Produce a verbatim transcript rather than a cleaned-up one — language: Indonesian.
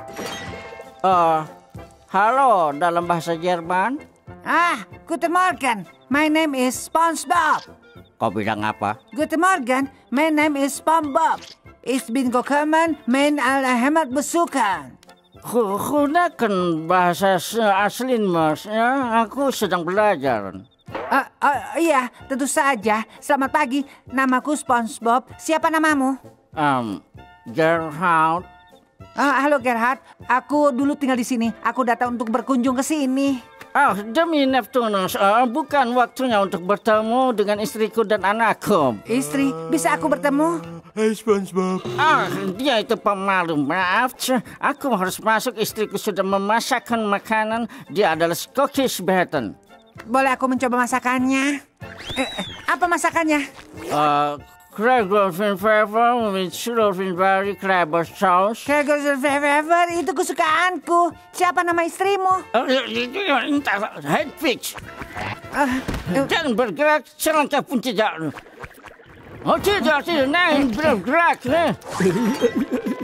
Uh, halo dalam bahasa Jerman. Ah, guten Morgen. My name is SpongeBob. Kau bilang apa? Guten Morgen. My name is SpongeBob. Ich bin gekommen, mein alle Heimat besuchen. Gunakan bahasa asli, Mas. Ya, aku sedang belajar. Uh, uh, iya, tentu saja. Selamat pagi. Namaku SpongeBob. Siapa namamu? Um, Gerhard. Uh, halo Gerhard. Aku dulu tinggal di sini. Aku datang untuk berkunjung ke sini. Oh, demi Neptunus, uh, bukan waktunya untuk bertemu dengan istriku dan anakku. Istri, bisa aku bertemu? Hai SpongeBob. Ah, dia itu pemalu. Maaf, aku harus masuk. Istriku sudah memasakkan makanan. Dia adalah Scottish Baton. Boleh aku mencoba masakannya? Eh, apa masakannya? Uh, Craigovin Fever with Strawberry Crabber Sauce. Craigovin Fever, itu kesukaanku. Siapa nama istrimu? Hedwig. Uh, uh, Jangan bergerak selangkah pun tidak. Oh tidak, tidak, bergerak.